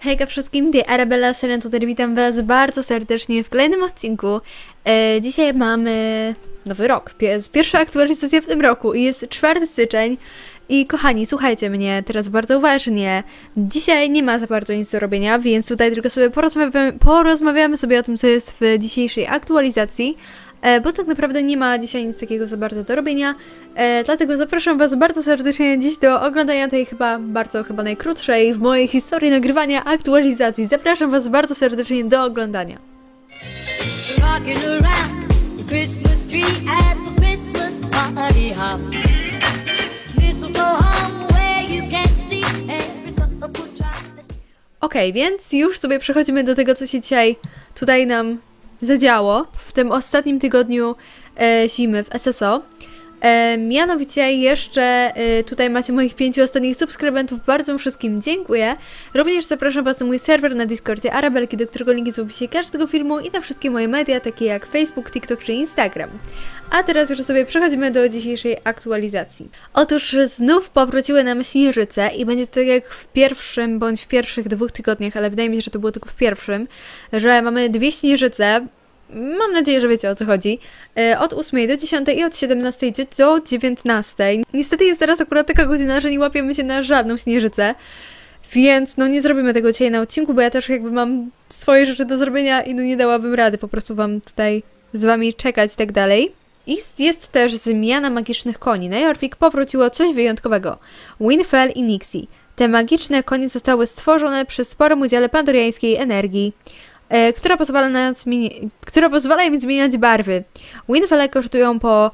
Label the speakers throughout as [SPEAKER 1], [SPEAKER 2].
[SPEAKER 1] Hejka wszystkim, tutaj Arabella Seren, tutaj witam was bardzo serdecznie w kolejnym odcinku. Dzisiaj mamy nowy rok, jest pierwsza aktualizacja w tym roku i jest 4 styczeń. I kochani, słuchajcie mnie teraz bardzo uważnie. Dzisiaj nie ma za bardzo nic do robienia, więc tutaj tylko sobie porozmawiamy sobie o tym, co jest w dzisiejszej aktualizacji. Bo tak naprawdę nie ma dzisiaj nic takiego za bardzo do robienia, dlatego zapraszam was bardzo serdecznie dziś do oglądania tej chyba najkrótszej w mojej historii nagrywania aktualizacji. Zapraszam was bardzo serdecznie do oglądania. Okej, więc już sobie przechodzimy do tego, co się dzisiaj tutaj nam zadziało w tym ostatnim tygodniu zimy w SSO. Mianowicie jeszcze tutaj macie moich 5 ostatnich subskrybentów, bardzo wam wszystkim dziękuję. Również zapraszam was na mój serwer na Discordzie Arabelki, do którego link jest w opisie każdego filmu i na wszystkie moje media, takie jak Facebook, TikTok czy Instagram. A teraz już sobie przechodzimy do dzisiejszej aktualizacji. Otóż znów powróciły nam śnieżyce i będzie to tak jak w pierwszym bądź w pierwszych 2 tygodniach, ale wydaje mi się, że to było tylko w pierwszym, że mamy 2 śnieżyce. Mam nadzieję, że wiecie, o co chodzi. Od 8 do 10 i od 17 do 19. Niestety jest teraz akurat taka godzina, że nie łapiemy się na żadną śnieżycę. Więc no nie zrobimy tego dzisiaj na odcinku, bo ja też jakby mam swoje rzeczy do zrobienia i no nie dałabym rady po prostu wam tutaj z wami czekać i tak dalej. I jest też zmiana magicznych koni. Na Jorvik powróciło coś wyjątkowego. Winfell i Nixie. Te magiczne konie zostały stworzone przy sporym udziale pandoriańskiej energii, która pozwala im zmieniać barwy. Winfelle kosztują po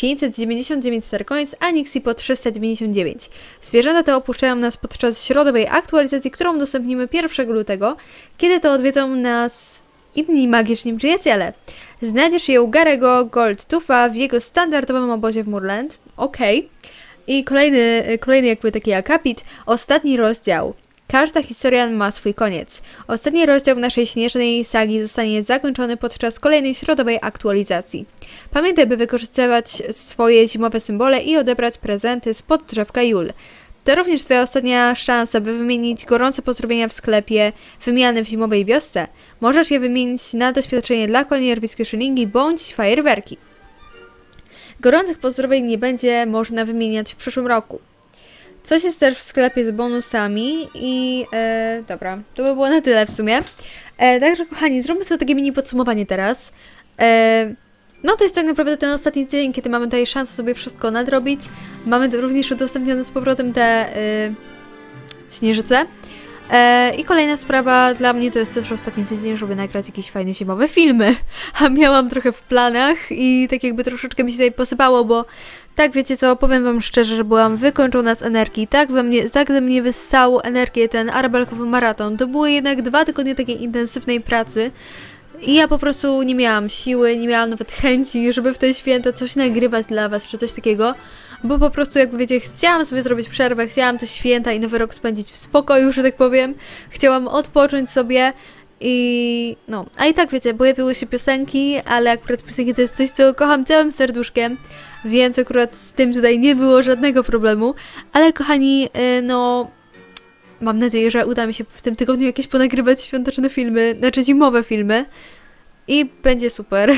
[SPEAKER 1] 599 Starcoins, a Nixie po 399. Zwierzęta te opuszczają nas podczas środowej aktualizacji, którą udostępnimy 1 lutego, kiedy to odwiedzą nas inni magiczni przyjaciele. Znajdziesz je u Garego Goldtoofa w jego standardowym obozie w Moorland. Okej. I kolejny jakby taki akapit, ostatni rozdział. Każda historia ma swój koniec. Ostatni rozdział naszej śnieżnej sagi zostanie zakończony podczas kolejnej środowej aktualizacji. Pamiętaj, by wykorzystywać swoje zimowe symbole i odebrać prezenty spod drzewka Jul. To również twoja ostatnia szansa, by wymienić gorące pozdrowienia w sklepie wymiany w zimowej wiosce. Możesz je wymienić na doświadczenie dla koni, jorwiskie szylingi bądź fajerwerki. Gorących pozdrowień nie będzie można wymieniać w przyszłym roku. Coś jest też w sklepie z bonusami i dobra, to by było na tyle w sumie. Także kochani, zróbmy sobie takie mini podsumowanie teraz. No to jest tak naprawdę ten ostatni dzień, kiedy mamy tutaj szansę sobie wszystko nadrobić. Mamy również udostępnione z powrotem te śnieżyce. I kolejna sprawa dla mnie to jest też ostatni tydzień, żeby nagrać jakieś fajne zimowe filmy. A miałam trochę w planach i tak jakby troszeczkę mi się tutaj posypało, bo tak wiecie co, powiem wam szczerze, że byłam wykończona z energii. Tak ze mnie wyssał energię ten arabelkowy maraton. To były jednak 2 tygodnie takiej intensywnej pracy. I ja po prostu nie miałam siły, nie miałam nawet chęci, żeby w te święta coś nagrywać dla was, czy coś takiego. Bo po prostu, jak wiecie, chciałam sobie zrobić przerwę, chciałam te święta i nowy rok spędzić w spokoju, że tak powiem. Chciałam odpocząć sobie i no, a i tak wiecie, pojawiły się piosenki, ale akurat piosenki to jest coś, co kocham całym serduszkiem, więc akurat z tym tutaj nie było żadnego problemu. Ale kochani, no... Mam nadzieję, że uda mi się w tym tygodniu jakieś ponagrywać świąteczne filmy, znaczy zimowe filmy. I będzie super.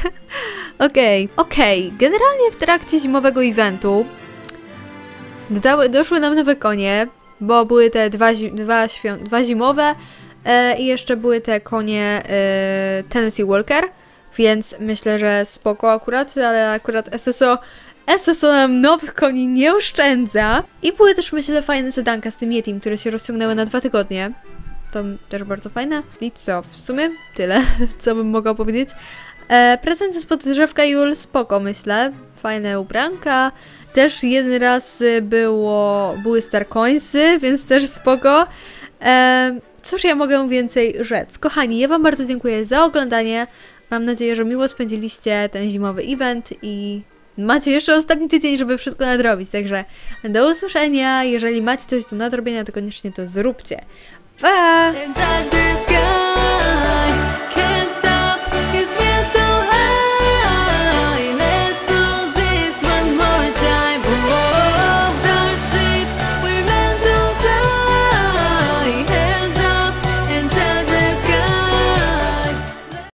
[SPEAKER 1] Okej. Generalnie w trakcie zimowego eventu doszły nam nowe konie, bo były te dwa zimowe i jeszcze były te konie Tennessee Walker, więc myślę, że spoko akurat, ale akurat SSO nam nowych koni nie oszczędza. I były też, myślę, fajne zadanka z tym Yetim, które się rozciągnęły na 2 tygodnie. To też bardzo fajne. I co? W sumie tyle, co bym mogła powiedzieć. Prezenty spod drzewka Jul, spoko myślę. Fajne ubranka. Też jeden raz były Starcoinsy, więc też spoko. Cóż ja mogę więcej rzec? Kochani, ja wam bardzo dziękuję za oglądanie. Mam nadzieję, że miło spędziliście ten zimowy event i macie jeszcze ostatni tydzień, żeby wszystko nadrobić, także do usłyszenia. Jeżeli macie coś do nadrobienia, to koniecznie to zróbcie. Pa!